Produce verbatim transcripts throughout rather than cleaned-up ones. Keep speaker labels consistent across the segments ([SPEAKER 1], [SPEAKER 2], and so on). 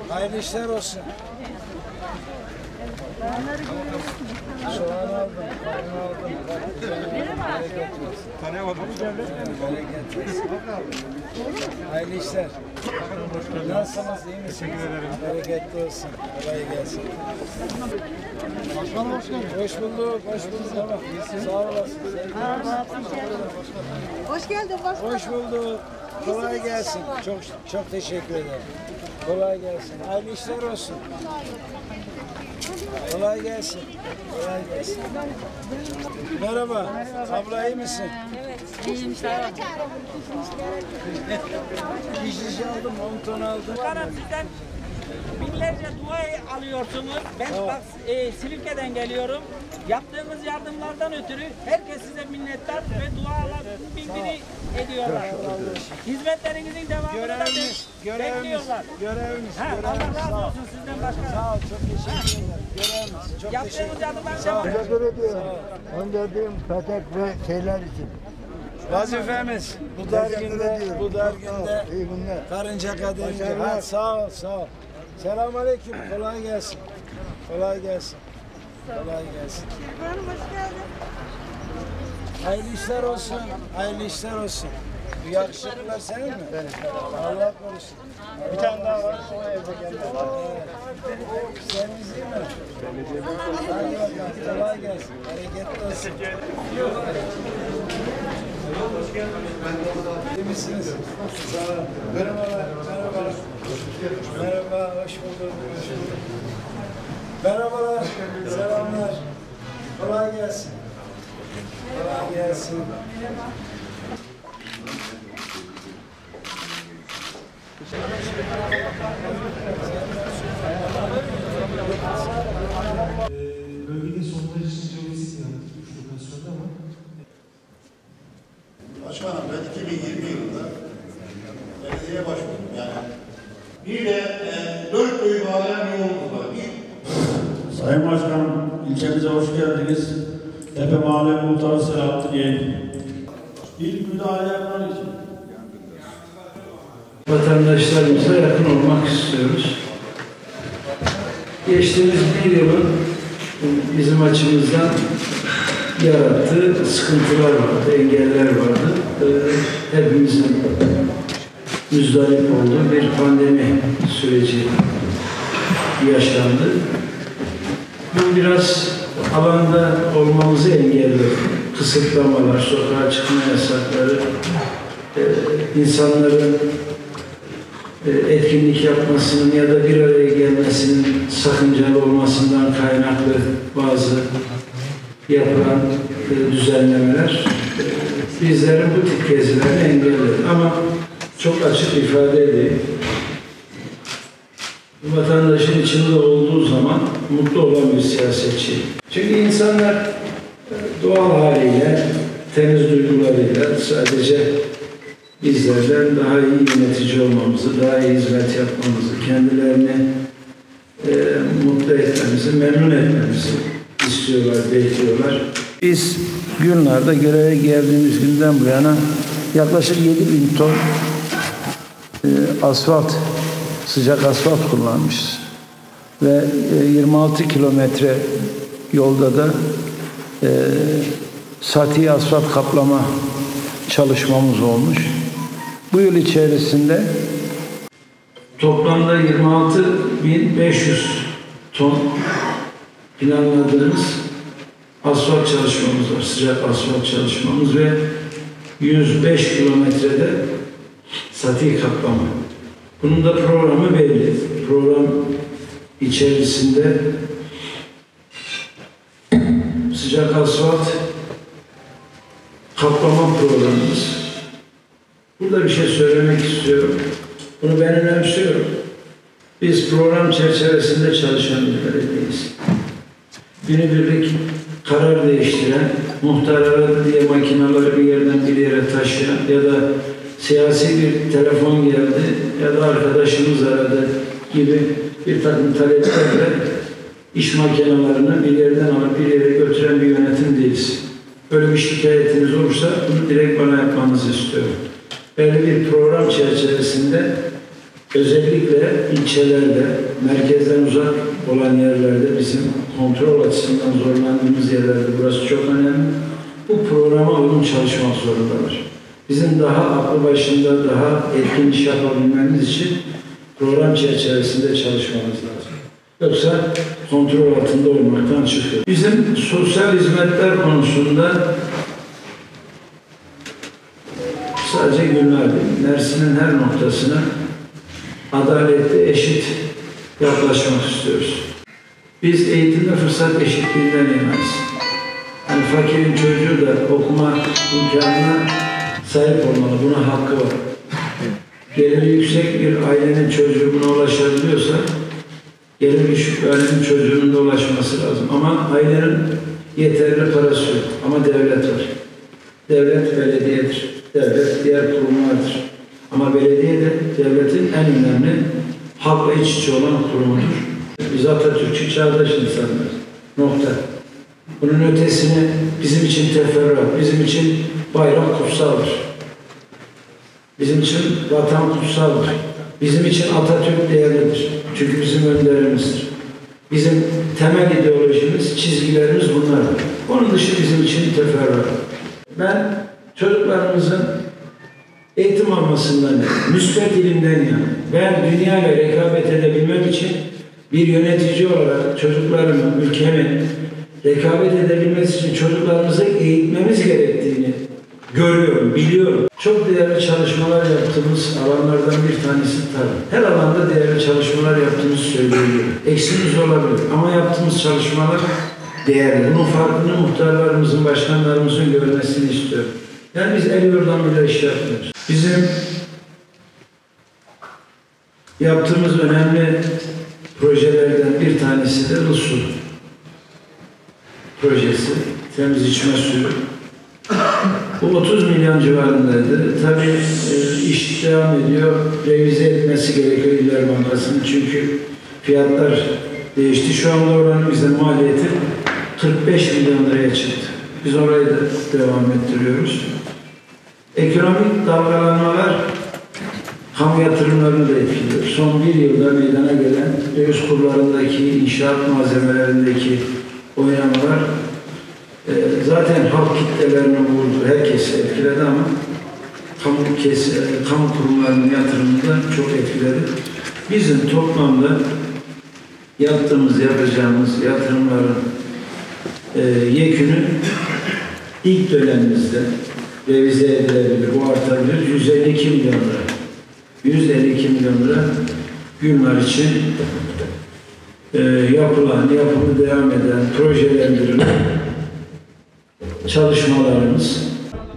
[SPEAKER 1] Hayırlı işler olsun. Soğan aldım, kavun aldım. Tanıyamadım. Hayırlı işler. Nasılsınız, iyi misiniz? Teşekkür ederim. Bereketli olsun. Kolay gelsin. Başkanım hoş geldin. Hoş bulduk, hoş bulduk. Sağ olasın.
[SPEAKER 2] Hoş geldin başkanım.
[SPEAKER 1] Hoş bulduk. Kolay gelsin. Çok çok teşekkür ederim. Kolay gelsin. Hayırlı işler olsun. Kolay gelsin. Kolay gelsin. Merhaba. Abla iyi misin?
[SPEAKER 2] Evet. İyiyim sağ ol.
[SPEAKER 1] İşçi aldım, on ton aldım.
[SPEAKER 3] Bakanım sizden binlerce dua alıyorsunuz. Ben
[SPEAKER 1] Evet.
[SPEAKER 3] bak e, Silifke'den geliyorum. Yaptığınız yardımlardan ötürü herkes size minnettar ve dualar birbirini ediyorlar. Hizmetlerinizin devamını da
[SPEAKER 1] Görevimiz, görevimiz,
[SPEAKER 3] bekliyorlar.
[SPEAKER 1] görevimiz,
[SPEAKER 3] Ha,
[SPEAKER 1] görevimiz.
[SPEAKER 3] Allah razı
[SPEAKER 1] Sağ ol.
[SPEAKER 3] olsun sizden başkanım.
[SPEAKER 1] Sağ ol, çok teşekkür ederim. Görevimiz, çok teşekkür
[SPEAKER 3] Yaptığınız
[SPEAKER 1] ederim.
[SPEAKER 3] yardımlar
[SPEAKER 1] Sağ ol.
[SPEAKER 3] devam.
[SPEAKER 4] Teşekkür ediyorum. Gönderdiğim petek ve şeyler için.
[SPEAKER 1] Vazifemiz bu dar
[SPEAKER 4] Teşekkür
[SPEAKER 1] günde,
[SPEAKER 4] ediyorum.
[SPEAKER 1] bu dar
[SPEAKER 4] Sağ ol,
[SPEAKER 1] günde
[SPEAKER 4] iyi günler.
[SPEAKER 1] karınca kadınca.
[SPEAKER 4] Başarılar.
[SPEAKER 1] Ha, sağ ol, sağ ol. Selamun aleyküm, kolay gelsin. Kolay gelsin. Kolay gelsin.
[SPEAKER 2] Hanım hoş geldin.
[SPEAKER 1] Hayırlı işler olsun, hayırlı işler olsun. Bu yakışıklılar senin mi? Benim. Allah korusun. Bir tane daha var, o evde geldi. Seriniz iyi mi? Hadi bakalım, kolay gelsin. Hareketli olsun. İyi misiniz? Sağ olun. Merhabalar, merhaba. Merhaba, hoş bulduk. Merhabalar, selamlar. Kolay gelsin. Kolay gelsin.
[SPEAKER 5] Bölgede sondaj için jeolojik yaptık üç lokasyonda ama
[SPEAKER 6] Başkanım ben iki bin yirmi yılında belediyeye başvurdum yani. Bir de e, dört köyü bağlayan yolumuz var. Bir,
[SPEAKER 7] Sayın Başkanım, ilçemize hoş geldiniz. Tepe Mahalle Muhtarı Selahattin Yeğen. İlk müdahale yapmak için
[SPEAKER 8] vatandaşlarımıza yakın olmak istiyoruz. Geçtiğimiz bir yılın bizim açımızdan yarattığı sıkıntılar vardı, engeller vardı. Ee, hepimizin müzdarip olduğu bir pandemi süreci yaşandı. Bu biraz alanda olmamızı engelledi. Kısıtlamalar, sokağa çıkma yasakları, e, insanların etkinlik yapmasının ya da bir araya gelmesinin sakıncalı olmasından kaynaklı bazı yapılan düzenlemeler bizlerin bu tip gezilerini engelledi. Ama çok açık ifade edeyim. Vatandaşın içinde olduğu zaman mutlu olan bir siyasetçi. Çünkü insanlar doğal haliyle, temiz duygularıyla sadece bizlerden daha iyi yönetici olmamızı, daha iyi hizmet yapmamızı, kendilerini e, mutlu etmemizi, memnun etmemizi istiyorlar, bekliyorlar. Biz günlerde göreve geldiğimiz günden bu yana yaklaşık yedi bin ton e, asfalt, sıcak asfalt kullanmışız. Ve e, yirmi altı kilometre yolda da e, sati asfalt kaplama çalışmamız olmuş. Bu yıl içerisinde toplamda yirmi altı bin beş yüz ton planladığımız asfalt çalışmamız var. Sıcak asfalt çalışmamız ve yüz beş kilometrede sati kaplama. Bunun da programı belli. Program içerisinde sıcak asfalt kaplama programımız. Burada bir şey söylemek istiyorum. Bunu ben önemsiyorum. Biz program çerçevesinde çalışan bir belediyeyiz. Günübirlik karar değiştiren, muhtar aradı diye makinaları bir yerden bir yere taşıyan ya da siyasi bir telefon geldi ya da arkadaşımız aradı gibi bir takım taleplerle iş makinelerini bir yerden alıp bir yere götüren bir yönetim değiliz. Böyle bir şikayetiniz olursa bunu direkt bana yapmanızı istiyorum. Böyle bir program çerçevesinde Özellikle ilçelerde, merkezden uzak olan yerlerde bizim kontrol açısından zorlandığımız yerlerde burası çok önemli. Bu programa uygun çalışmak zorundalar. Bizim daha aklı başında, daha etkin iş yapabilmemiz için program çerçevesinde çalışmamız lazım. Yoksa kontrol altında olmaktan çıkıyor. Bizim sosyal hizmetler konusunda sadece günler değil, Mersin'in her noktasına adaletli, eşit yaklaşmak istiyoruz. Biz eğitimde fırsat eşitliğinden yanayız. Yani fakirin çocuğu da okuma imkanına sahip olmalı, buna hakkı var. Geliri yüksek bir ailenin çocuğu buna ulaşabiliyorsa, geliri düşük bir ailenin çocuğunun da ulaşması lazım. Ama ailenin yeterli parası yok. Ama devlet var. Devlet belediyedir. Devlet diğer kurumlardır. Ama belediye de devletin en önemli halkla iç içe olan kurumudur. Biz Atatürkçü çağdaş insanlar. Nokta. Bunun ötesini bizim için teferruat, bizim için bayrak kutsaldır. Bizim için vatan kutsaldır. Bizim için Atatürk değerlidir. Çünkü bizim önderimizdir. Bizim temel ideolojimiz, çizgilerimiz bunlardır. Onun dışı bizim için teferruat. Ben çocuklarımızın eğitim almasından, müsbet ilimden yana, ben dünyayla rekabet edebilmem için bir yönetici olarak çocuklarımın, ülkemin rekabet edebilmesi için çocuklarımızı eğitmemiz gerektiğini görüyorum, biliyorum. Çok değerli çalışmalar yaptığımız alanlardan bir tanesi tarım. Her alanda değerli çalışmalar yaptığımızı söylüyorum. Eksimiz olabilir ama yaptığımız çalışmalar değerli. Bunun farkını muhtarlarımızın, başkanlarımızın görmesini istiyorum. Yani biz el yordan bile iş yapmıyoruz. Bizim yaptığımız önemli projelerden bir tanesi de Ilısu projesi, temiz içme suyu. Bu otuz milyon civarındaydı. Tabii e, iş devam ediyor. Revize etmesi gerekiyor İller Bankası'nın. Çünkü fiyatlar değişti. Şu anda oranın bize maliyeti kırk beş milyon liraya çıktı. Biz orayı da devam ettiriyoruz. Ekonomik dalgalanmalar kamu yatırımlarını da etkiliyor. Son bir yılda meydana gelen döviz kurlarındaki, inşaat malzemelerindeki oynamalar e, zaten halk kitlelerini vurdu. Herkesi etkiledi ama kamu, kes, e, kamu kurumlarının yatırımını da çok etkiledi. Bizim toplamda yaptığımız, yapacağımız yatırımların e, yekünü ilk dönemimizde revize edilebilir, bu artabilir. yüz elli iki milyon lira. yüz elli iki milyon lira Gülnar için e, yapılan, yapımı devam eden, projelendirilen çalışmalarımız.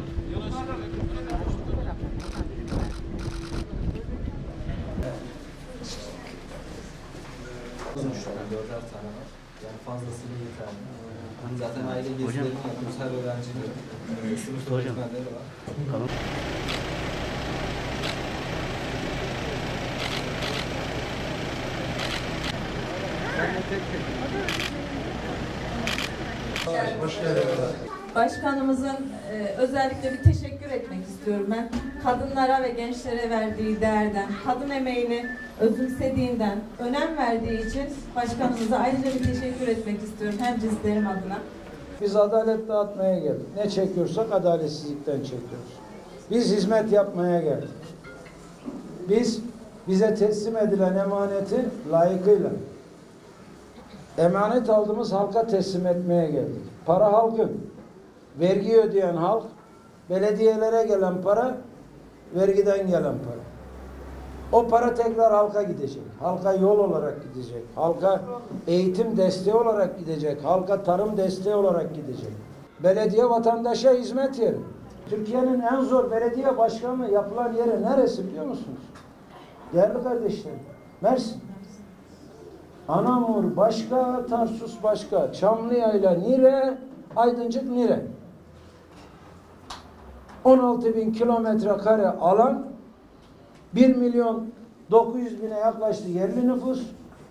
[SPEAKER 9] Dörder tane var. Yani fazlasıyla yeterli. Zaten aile gezilerini yapıyoruz. Her öğrencinin sınıf öğretmenleri var. Tamam.
[SPEAKER 1] Hoş geldiniz.
[SPEAKER 2] Başkanımızın e, özellikle bir teşekkür etmek istiyorum ben. Kadınlara ve gençlere verdiği değerden, kadın emeğini özümsediğinden, önem verdiği için başkanımıza ayrıca bir teşekkür etmek istiyorum hem cizlerim adına.
[SPEAKER 1] Biz adalet dağıtmaya geldik. Ne çekiyorsak adaletsizlikten çekiyoruz. Biz hizmet yapmaya geldik. Biz bize teslim edilen emaneti layıkıyla, emanet aldığımız halka teslim etmeye geldik. Para halkın. Vergi ödeyen halk, belediyelere gelen para, vergiden gelen para. O para tekrar halka gidecek. Halka yol olarak gidecek. Halka eğitim desteği olarak gidecek. Halka tarım desteği olarak gidecek. Belediye vatandaşa hizmet yeri. Türkiye'nin en zor belediye başkanı yapılan yeri neresi biliyor musunuz? Değerli kardeşlerim, Mersin. Anamur başka, Tarsus başka, Çamlıyayla Nire, Aydıncık Nire. on altı bin kilometre kare alan, bir milyon dokuz yüz bine yaklaştı yerli nüfus,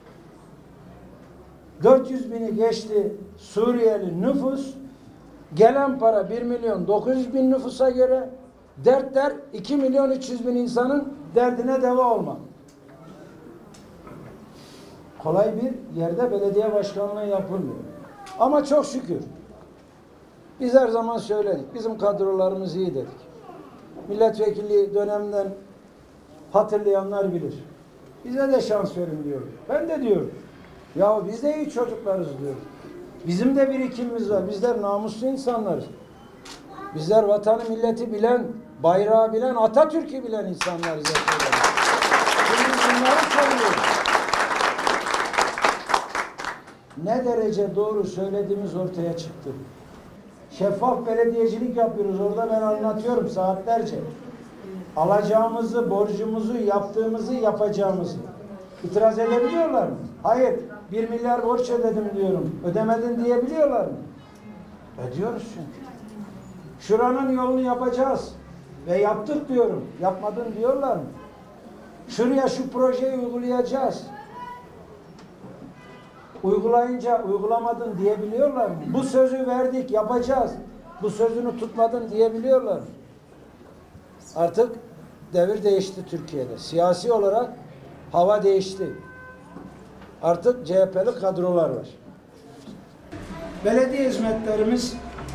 [SPEAKER 1] dört yüz bini geçti Suriyeli nüfus, gelen para bir milyon dokuz yüz bin nüfusa göre, dertler iki milyon üç yüz bin insanın derdine deva olmak. kolay bir yerde belediye başkanlığı yapılmıyor. Ama çok şükür biz her zaman söyledik. Bizim kadrolarımız iyi dedik. Milletvekili dönemden hatırlayanlar bilir. Bize de şans verin diyoruz. Ben de diyorum. Ya biz de iyi çocuklarız diyoruz. Bizim de birikimimiz var. Bizler namuslu insanlarız. Bizler vatanı milleti bilen, bayrağı bilen, Atatürk'ü bilen insanlarız. Şimdi bunları söylüyoruz. Ne derece doğru söylediğimiz ortaya çıktı. Şeffaf belediyecilik yapıyoruz. Orada ben anlatıyorum saatlerce. Alacağımızı, borcumuzu, yaptığımızı, yapacağımızı. İtiraz edebiliyorlar mı? Hayır. Bir milyar borç ödedim diyorum. Ödemedin diyebiliyorlar mı? Ödüyoruz çünkü. Şuranın yolunu yapacağız. Ve yaptık diyorum. Yapmadın diyorlar mı? Şuraya şu projeyi uygulayacağız. Uygulayınca uygulamadın diyebiliyorlar mı? Bu sözü verdik, yapacağız. Bu sözünü tutmadın diyebiliyorlar mı? Artık devir değişti Türkiye'de. Siyasi olarak hava değişti. Artık C H P'li kadrolar var. Belediye hizmetlerimiz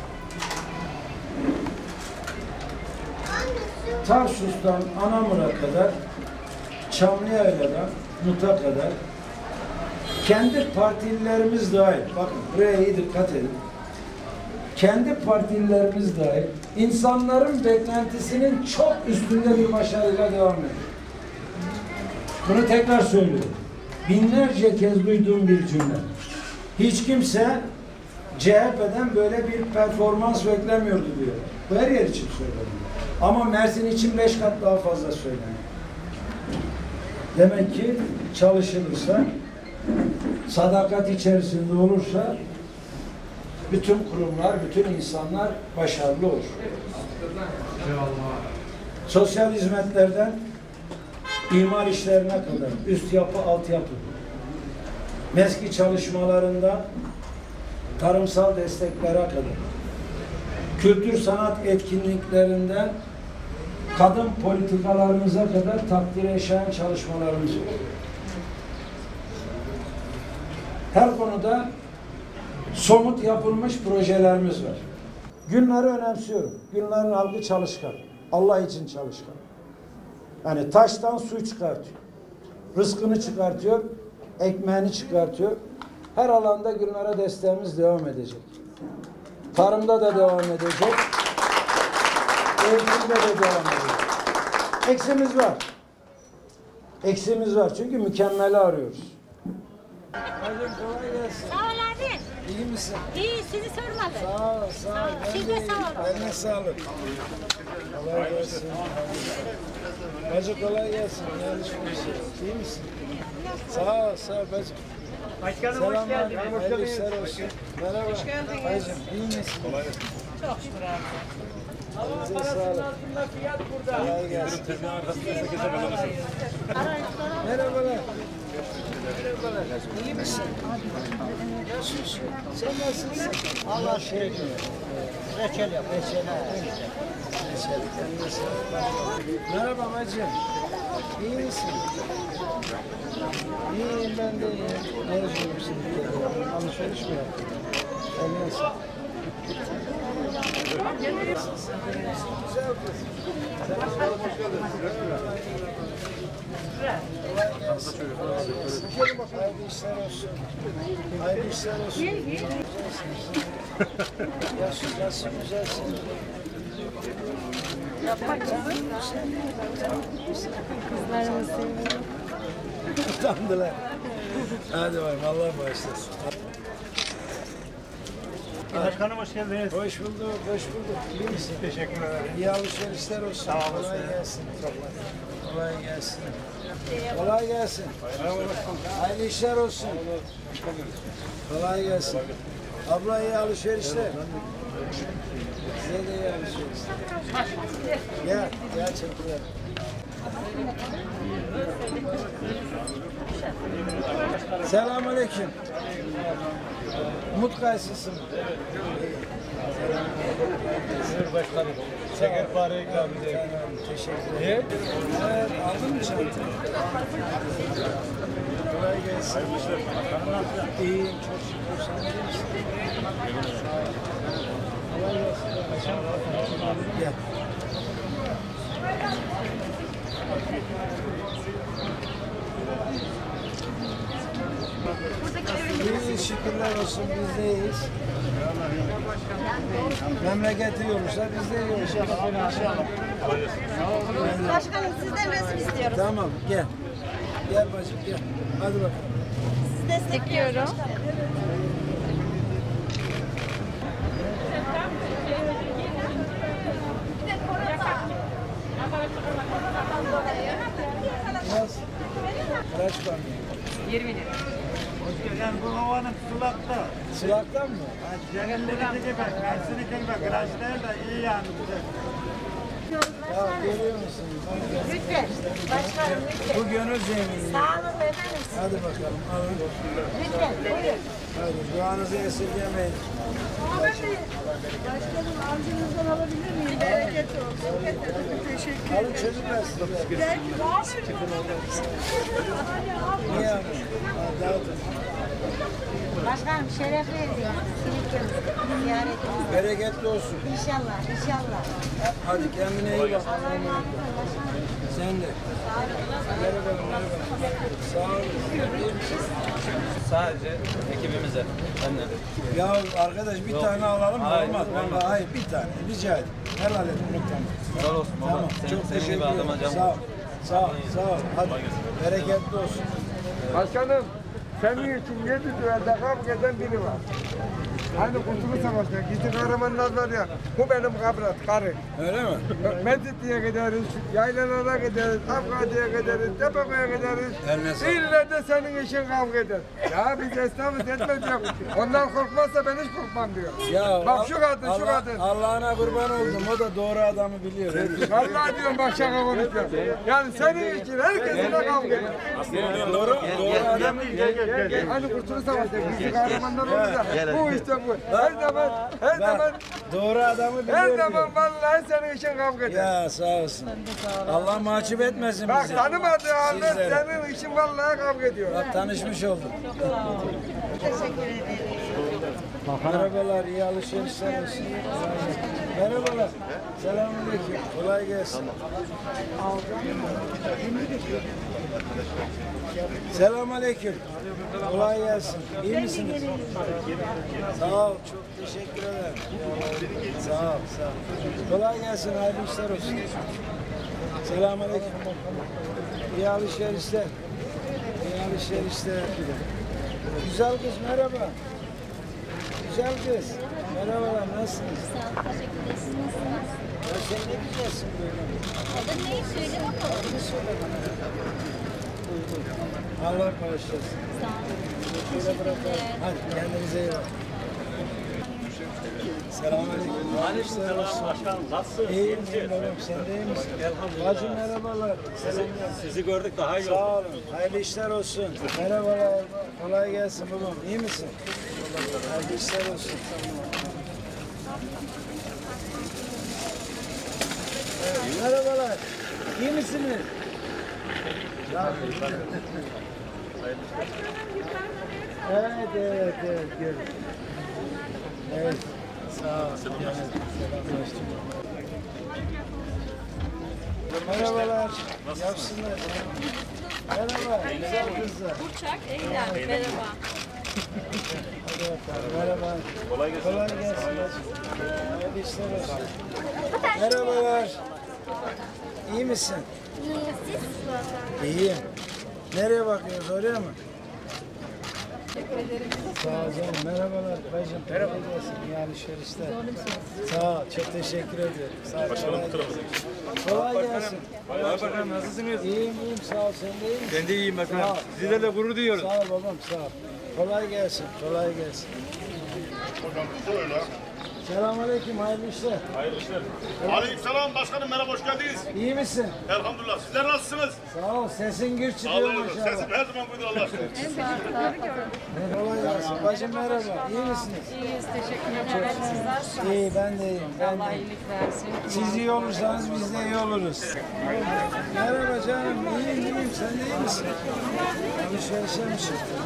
[SPEAKER 1] Tarsus'tan Anamur'a kadar, Çamlıyayla'dan Mut'a kadar kendi partililerimiz dahil, bakın buraya iyi dikkat edin. Kendi partililerimiz dahil insanların beklentisinin çok üstünde bir başarıyla devam ediyor. Bunu tekrar söylüyorum. Binlerce kez duyduğum bir cümle. Hiç kimse C H P'den böyle bir performans beklemiyordu diyor. Bu her yer için söylüyorum. Ama Mersin için beş kat daha fazla söyleniyor. Demek ki çalışılırsa, sadakat içerisinde olursa bütün kurumlar, bütün insanlar başarılı olur. Sosyal hizmetlerden imar işlerine kadar, üst yapı, altyapı, MESKİ çalışmalarında tarımsal desteklere kadar, kültür sanat etkinliklerinden kadın politikalarımıza kadar takdire şayan çalışmalarımız var. Her konuda somut yapılmış projelerimiz var. Günleri önemsiyorum. Günlerin halkı çalışkan. Allah için çalışkan. Yani taştan su çıkartıyor. Rızkını çıkartıyor. Ekmeğini çıkartıyor. Her alanda Günler'e desteğimiz devam edecek. Tarımda da devam edecek. Eğitimde de devam edecek. Eksimiz var. Eksimiz var. Çünkü mükemmeli arıyoruz. Hocam kolay gelsin.
[SPEAKER 10] Sağ ol abi.
[SPEAKER 1] İyi misin?
[SPEAKER 10] İyi, sizi sormalı.
[SPEAKER 1] Sağ ol, sağ ol.
[SPEAKER 10] Siz de sağ olun.
[SPEAKER 1] Eline sağlık. Kolay gelsin. Bacı kolay gelsin. İyi misin? Sağ ol, sağ ol bacı.
[SPEAKER 3] Başkanım hoş geldiniz.
[SPEAKER 1] Hayırlı işler olsun. Merhaba. Hoş geldiniz. Bacım, iyi misin? Kolay gelsin.
[SPEAKER 3] Çok şükür abi. Ama parasının altında fiyat burada.
[SPEAKER 1] Kolay gelsin. Merhabalar. Merhabalar. İyi misin? Nasılsın? Sen nasılsın? Allah şükür. Reçel yap. Reçel. Reçel. Merhaba bacım. İyi misin? İyiyim ben de iyiyim. Ne yapıyorsun? Alışveriş mi yaptın? Eline sağlık. Güzel kız. Hayırlı işler olsun. Hayırlı işler olsun. Nasıl, nasıl güzelsin?
[SPEAKER 10] Kızlarımız seviyor.
[SPEAKER 1] Utandılar. Hadi bakalım, Allah bağışlasın.
[SPEAKER 5] Başkanım hoş geldiniz.
[SPEAKER 1] Hoş bulduk, hoş bulduk. İyi misin?
[SPEAKER 5] Teşekkür ederim.
[SPEAKER 1] İyi alışverişler olsun.
[SPEAKER 5] Sağ olasın.
[SPEAKER 1] Kolay gelsin. Kolay gelsin. Kolay gelsin. Hayırlı işler olsun. Kolay gelsin. Abla iyi alışverişler. Size de iyi alışverişler. Gel, gel çekiler. Selamünaleyküm. Umut kayısısı mı?
[SPEAKER 5] Buyur başkanım. Şekerpare ikram edeyim.
[SPEAKER 1] Teşekkür ederim. Evet, aldın mı çantayı? Kolay gelsin. Nasılsın? İyiyim, çok şükür. Sen iyi misin? Kolay gelsin. Gel. İyiyiz, şükürler olsun, biz de iyiyiz. Memleketi yorulsa biz de yiyoruz.
[SPEAKER 10] Başkanım sizden resim istiyoruz.
[SPEAKER 1] Tamam, gel. Gel bacım, gel. Hadi bakalım.
[SPEAKER 10] Sizi destekliyorum.
[SPEAKER 1] Nasıl? Kaç var mı?
[SPEAKER 3] yirmi lira.
[SPEAKER 5] Yani bu havanın sulakta.
[SPEAKER 1] Sılaktan mı?
[SPEAKER 5] Cennetleri gidecek bak. Mersin'i kelime. Kıraçlar da iyi yani bize.
[SPEAKER 1] Ya görüyor musun?
[SPEAKER 10] Lütfen. Başkanım lütfen.
[SPEAKER 1] Bu gönül zemini.
[SPEAKER 10] Sağ olun efendim.
[SPEAKER 1] Hadi bakalım, alın.
[SPEAKER 10] Lütfen. Buyurun.
[SPEAKER 1] Hadi, duanızı esirgemeyin.
[SPEAKER 10] Başkanım amcanızdan alabilir miyim? Bereket olsun. Teşekkür
[SPEAKER 1] Alın çocuklar size. Niye ama? Dağıtın.
[SPEAKER 10] Başkanım şeref verdik. Ziyaretiniz.
[SPEAKER 1] Bereketli olsun.
[SPEAKER 10] İnşallah, inşallah.
[SPEAKER 1] Hadi kendine iyi bak.
[SPEAKER 10] Allah'a emanet olun başkanım.
[SPEAKER 1] Sen de. Merhaba, merhaba. Sağ olun. İyi misin?
[SPEAKER 9] Sadece ekibimize. Ben de.
[SPEAKER 1] Ya arkadaş bir tane alalım mı? Olmaz. Vallahi hayır, bir tane. Rica ederim. Helal et, unutma.
[SPEAKER 9] Sağ olsun baba.
[SPEAKER 1] Tamam,
[SPEAKER 9] Senin,
[SPEAKER 1] çok
[SPEAKER 9] senin
[SPEAKER 1] teşekkür
[SPEAKER 9] gibi
[SPEAKER 1] ederim.
[SPEAKER 9] adama can.
[SPEAKER 1] Sağ ol. Sağ ol, sağ ol. Hadi. Bereketli olsun.
[SPEAKER 4] Başkanım, senin için yedi düelde kavga eden biri var. Hani Kurtuluş Savaşı'nda gizli kahramanlar var ya, bu benim kabrat, karı.
[SPEAKER 1] Öyle mi?
[SPEAKER 4] Medit diye gideriz, yaylalara gideriz, Afgani'ye gideriz, Tepeko'ya gideriz.
[SPEAKER 1] Eline sağlık.
[SPEAKER 4] İlle de senin işin kavga eder. Ya biz esnafız etmez yok. Ondan korkmazsa ben hiç korkmam diyor.
[SPEAKER 1] Ya
[SPEAKER 4] Bak şu kadın, şu
[SPEAKER 1] Allah-
[SPEAKER 4] kadın.
[SPEAKER 1] Allah'ına kurban oldum. O da doğru adamı biliyor.
[SPEAKER 4] Vallahi diyorum bak şaka konuşuyor. Yani senin için herkesin de kavga eder.
[SPEAKER 1] Doğru, doğru adamı
[SPEAKER 4] Hani Kurtuluş Savaşı'nda gizli kahramanlar olur da bu işte bu. Her zaman, her
[SPEAKER 1] Bak,
[SPEAKER 4] zaman,
[SPEAKER 1] doğru adamı biliyor.
[SPEAKER 4] her
[SPEAKER 1] diyor.
[SPEAKER 4] zaman vallahi senin için kavga eder.
[SPEAKER 1] Ya sağ olsun. Allah mahcup etmesin
[SPEAKER 4] Bak
[SPEAKER 1] bizi.
[SPEAKER 4] tanımadığı halde
[SPEAKER 1] Sizleri.
[SPEAKER 4] senin için vallahi kavga ediyor.
[SPEAKER 1] Bak tanışmış olduk. Merhabalar, iyi alışverişler olsun. Merhabalar, selamünaleyküm. Kolay gelsin. Selamünaleyküm. Kolay gelsin. İyi misiniz? Sağ ol, çok teşekkür ederim. Sağ ol, sağ ol. Kolay gelsin, hayırlı işler olsun. Selamünaleyküm. İyi alışverişler. İyi alışverişler. Güzel kız merhaba. Güzel kız. Merhabalar, nasılsınız?
[SPEAKER 10] Sağ olun, teşekkür ederiz. Siz nasılsınız?
[SPEAKER 1] Ya sen ne güzelsin böyle.
[SPEAKER 10] Adın ne? Söyle bakalım.
[SPEAKER 1] Allah bağışlasın.
[SPEAKER 10] Sağ olun.
[SPEAKER 1] Şöyle bırakalım. Hadi kendinize iyi bakın. Selamünaleyküm. Aleykümselam başkanım. Nasılsın? İyiyim, iyiyim babam. Sen de iyi misin? Bacım merhabalar. Selamlar.
[SPEAKER 11] Sizi gördük daha iyi
[SPEAKER 1] Sağ olun. Hayırlı işler olsun. Merhabalar. Kolay gelsin babam. İyi misin? Hayırlı işler olsun. Merhabalar. İyi misiniz? Evet, evet, evet. Gördüm. Evet. Sağ ol. Merhabalar. Yapsınlar. Merhaba. Güzel kızlar.
[SPEAKER 10] Burçak, Eylem. Merhaba.
[SPEAKER 1] Hadi bakalım. Merhaba. Kolay gelsin. Kolay gelsin. Hayırlı işler olsun. Merhabalar. İyi misin?
[SPEAKER 10] İyiyim, siz?
[SPEAKER 1] İyiyim. Nereye bakıyoruz? Oraya mı? Sağ ol canım. Merhabalar bacım. Merhaba. İyi alışverişler. Sağ ol. Çok teşekkür ederim. Sağ ol. Kolay gelsin. Kolay gelsin.
[SPEAKER 11] Bakalım nasılsınız?
[SPEAKER 1] İyiyim iyiyim. Sağ ol. Sen de iyi misin?
[SPEAKER 11] Ben de iyiyim
[SPEAKER 1] Sağ
[SPEAKER 11] bakalım.
[SPEAKER 1] ol.
[SPEAKER 11] Sizlerle gurur duyuyoruz.
[SPEAKER 1] Sağ ol babam. Sağ ol. Kolay gelsin. Kolay gelsin. Selamünaleyküm, hayırlı işler.
[SPEAKER 12] Hayırlı işler. Aleykümselam başkanım, merhaba, hoş geldiniz.
[SPEAKER 1] İyi misin?
[SPEAKER 12] Elhamdülillah. Sizler nasılsınız?
[SPEAKER 1] Sağ ol, sesin gür çıkıyor
[SPEAKER 12] Allah'ım,
[SPEAKER 1] maşallah.
[SPEAKER 12] sesim her zaman buydu Allah aşkına.
[SPEAKER 1] Kolay gelsin. Bacım merhaba, iyi misiniz?
[SPEAKER 10] İyiyiz, teşekkür ederim. Siz nasılsınız?
[SPEAKER 1] İyi, ben de iyiyim. Ben
[SPEAKER 10] Allah
[SPEAKER 1] de.
[SPEAKER 10] iyilik versin.
[SPEAKER 1] Siz iyi olursanız biz de iyi oluruz. Merhaba canım, iyiyim, iyiyim. Sen de iyi misin? Alışverişe mi çıktın?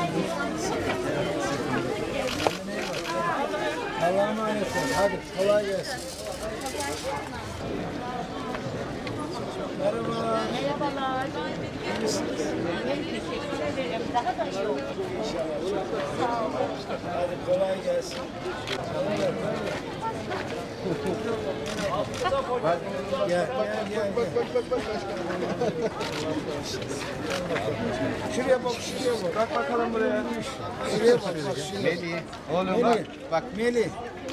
[SPEAKER 1] Allah'a emanet ol. Hadi, kolay gelsin. Merhabalar.
[SPEAKER 10] Merhabalar.
[SPEAKER 1] İyi misiniz?
[SPEAKER 10] Teşekkür ederim. Daha da iyi oldu.
[SPEAKER 1] İnşallah. Sağ olun. Hadi kolay gelsin. Gel, gel, gel, gel. Şuraya bak, şuraya bak. Bak bakalım buraya. Şuraya bak, bak şuraya.
[SPEAKER 13] Melih, oğlum bak, bak.
[SPEAKER 1] Melih.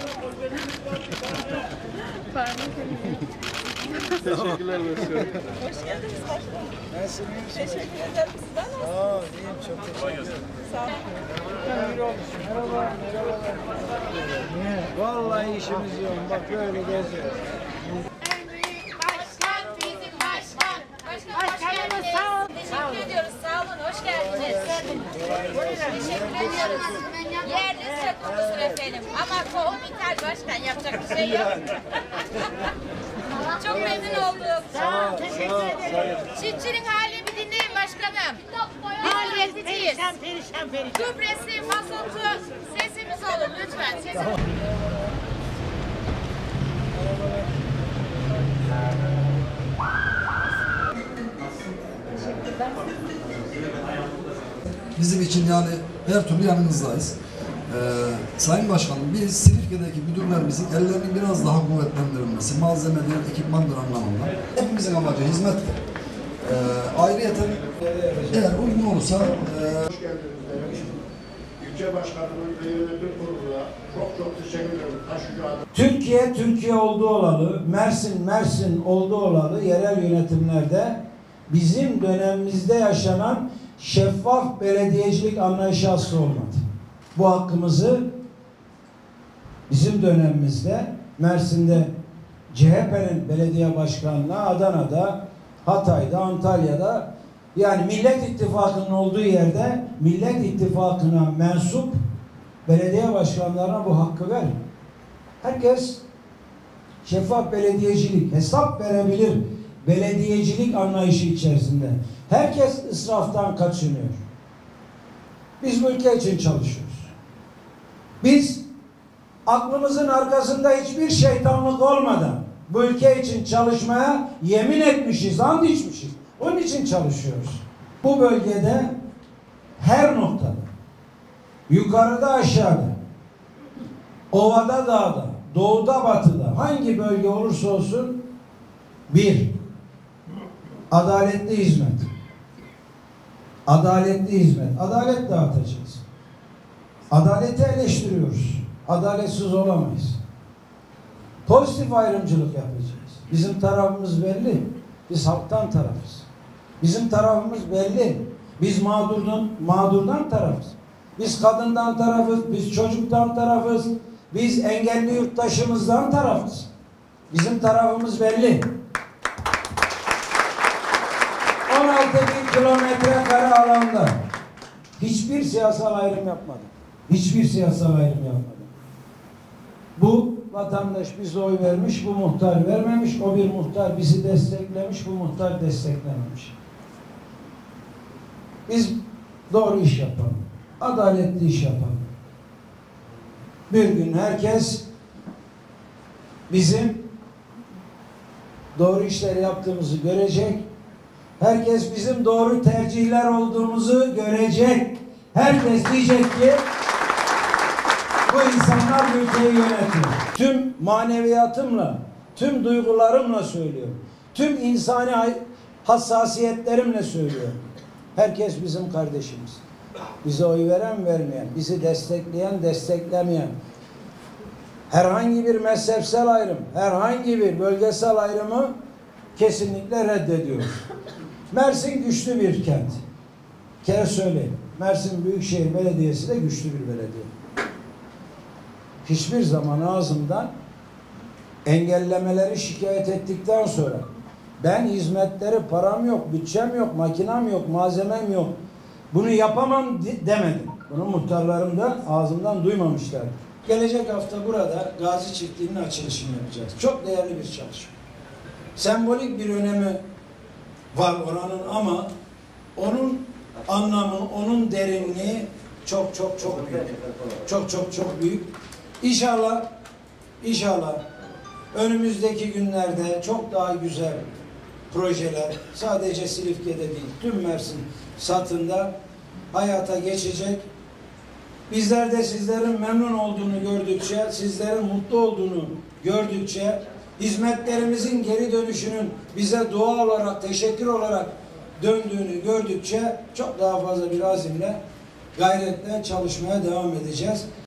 [SPEAKER 11] Teşekkürler başkanım.
[SPEAKER 10] Hoş geldiniz başkanım.
[SPEAKER 1] Nasılsın? İyi misin?
[SPEAKER 10] Teşekkür ederim. Sizden nasılsınız?
[SPEAKER 1] Sağ ol, iyiyim. Çok teşekkür ederim.
[SPEAKER 10] Sağ olun.
[SPEAKER 1] Merhaba, merhabalar. Vallahi işimiz yoğun. Bak böyle geziyoruz.
[SPEAKER 10] Başkan bizim başkan. Başkanımız sağ olun. Teşekkür ediyoruz. Sağ olun. Hoş geldiniz. Teşekkür ediyoruz. Yerli sökülüsür efendim. Ama tohum ithal başkan. Yapacak bir şey yok. Çok memnun olduk.
[SPEAKER 1] Sağ ol, teşekkür ederim.
[SPEAKER 10] Çiftçinin halini bir dinleyin başkanım. Maliyetliyiz. Gübresi, mazotu, sesimiz olun lütfen. Sesimiz.
[SPEAKER 14] Bizim için yani her türlü yanınızdayız. Ee, Sayın Başkanım, biz Silifke'deki müdürlerimizin ellerinin biraz daha kuvvetlendirilmesi, malzemedir, ekipmandır anlamında. Hepimizin amacı hizmettir. Ee, ayrıyeten eğer uygun olursa... E...
[SPEAKER 6] Hoş geldiniz demiş. İlçe başkanımız ve yönetim kuruluna çok çok teşekkür ederim. Taşıcı adam.
[SPEAKER 1] Türkiye, Türkiye olduğu olalı, Mersin, Mersin olduğu olalı yerel yönetimlerde bizim dönemimizde yaşanan şeffaf belediyecilik anlayışı aslı olmadı. Bu hakkımızı bizim dönemimizde Mersin'de C H P'nin belediye başkanlığı, Adana'da, Hatay'da, Antalya'da, yani Millet İttifakı'nın olduğu yerde Millet İttifakı'na mensup belediye başkanlarına bu hakkı ver. Herkes şeffaf belediyecilik, hesap verebilir belediyecilik anlayışı içerisinde. Herkes israftan kaçınıyor. Biz bu ülke için çalışıyoruz. Biz aklımızın arkasında hiçbir şeytanlık olmadan bu ülke için çalışmaya yemin etmişiz, and içmişiz. Onun için çalışıyoruz. Bu bölgede her noktada, yukarıda aşağıda, ovada dağda, doğuda batıda, hangi bölge olursa olsun bir, adaletli hizmet. Adaletli hizmet. Adalet dağıtacağız. Adaleti eleştiriyoruz. Adaletsiz olamayız. Pozitif ayrımcılık yapacağız. Bizim tarafımız belli. Biz halktan tarafız. Bizim tarafımız belli. Biz mağdurdan, mağdurdan tarafız. Biz kadından tarafız. Biz çocuktan tarafız. Biz engelli yurttaşımızdan tarafız. Bizim tarafımız belli. on altı bin kilometre kare alanda hiçbir siyasal ayrım yapmadım. Hiçbir siyasal ayrım yapmadım. Bu vatandaş bize oy vermiş, bu muhtar vermemiş, o bir muhtar bizi desteklemiş, bu muhtar desteklememiş. Biz doğru iş yapalım. Adaletli iş yapalım. Bir gün herkes bizim doğru işleri yaptığımızı görecek. Herkes bizim doğru tercihler olduğumuzu görecek. Herkes diyecek ki bu insanlar bu ülkeyi yönetiyor. Tüm maneviyatımla, tüm duygularımla söylüyorum. Tüm insani hassasiyetlerimle söylüyorum. Herkes bizim kardeşimiz. Bize oy veren vermeyen, bizi destekleyen desteklemeyen, herhangi bir mezhepsel ayrım, herhangi bir bölgesel ayrımı kesinlikle reddediyoruz. Mersin güçlü bir kent. Bir kere söyleyeyim. Mersin Büyükşehir Belediyesi de güçlü bir belediye. hiçbir zaman ağzımdan engellemeleri şikayet ettikten sonra ben hizmetleri, param yok, bütçem yok, makinam yok, malzemem yok, bunu yapamam demedim. Bunu muhtarlarım da ağzımdan duymamışlar. Gelecek hafta burada Gazi Çiftliği'nin açılışını yapacağız. Çok değerli bir çalışma. Sembolik bir önemi var oranın ama onun anlamı, onun derinliği çok çok çok büyük. Çok çok çok büyük. İnşallah, inşallah önümüzdeki günlerde çok daha güzel projeler sadece Silifke'de değil, tüm Mersin satında hayata geçecek. Bizler de sizlerin memnun olduğunu gördükçe, sizlerin mutlu olduğunu gördükçe, hizmetlerimizin geri dönüşünün bize dua olarak, teşekkür olarak döndüğünü gördükçe çok daha fazla bir azimle, gayretle çalışmaya devam edeceğiz.